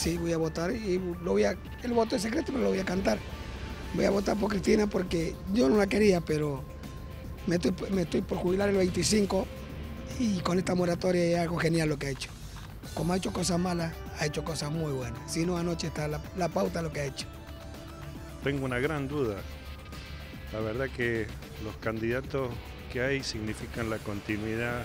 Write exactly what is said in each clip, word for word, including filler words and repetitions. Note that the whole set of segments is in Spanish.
sí, voy a votar y lo voy a, el voto es secreto, pero lo voy a cantar. Voy a votar por Cristina porque yo no la quería, pero me estoy, me estoy por jubilar el veinticinco y con esta moratoria es algo genial lo que ha hecho. Como ha hecho cosas malas, ha hecho cosas muy buenas. Si no, anoche está la, la pauta de lo que ha hecho. Tengo una gran duda. La verdad que los candidatos que hay significan la continuidad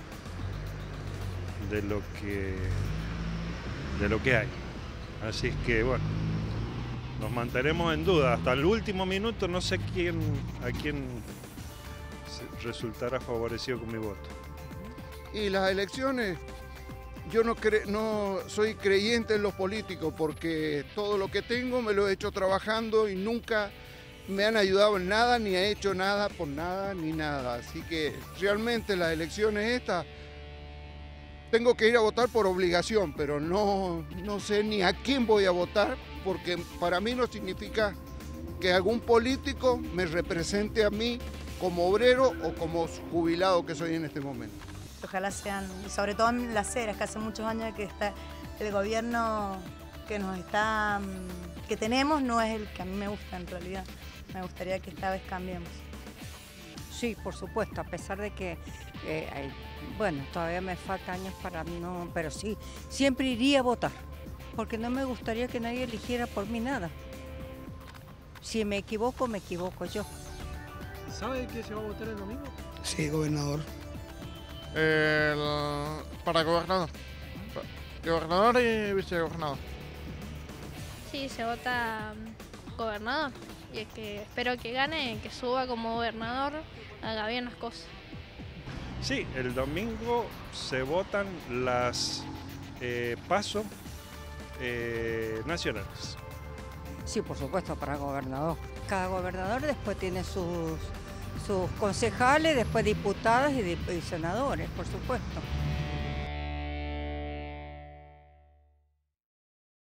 de lo que, de lo que hay. Así es que, bueno, nos mantendremos en duda. Hasta el último minuto no sé quién, a quién resultará favorecido con mi voto. Y las elecciones, yo no, cre no soy creyente en los políticos porque todo lo que tengo me lo he hecho trabajando y nunca me han ayudado en nada, ni he hecho nada por nada, ni nada. Así que realmente las elecciones estas, tengo que ir a votar por obligación, pero no, no sé ni a quién voy a votar, porque para mí no significa que algún político me represente a mí como obrero o como jubilado que soy en este momento. Ojalá sean, sobre todo en Las Heras, que hace muchos años que está el gobierno que nos está, que tenemos no es el que a mí me gusta en realidad. Me gustaría que esta vez cambiemos. Sí, por supuesto, a pesar de que, eh, hay, bueno, todavía me faltan años para no, pero sí, siempre iría a votar, porque no me gustaría que nadie eligiera por mí nada. Si me equivoco, me equivoco yo. ¿Sabe qué se va a votar el domingo? Sí, gobernador. El, para gobernador. Gobernador y vicegobernador. Sí, se vota gobernador. Y es que espero que gane, que suba como gobernador, haga bien las cosas. Sí, el domingo se votan las eh, pasos eh, nacionales. Sí, por supuesto, para gobernador. Cada gobernador después tiene sus, sus concejales, después diputados y, y senadores, por supuesto.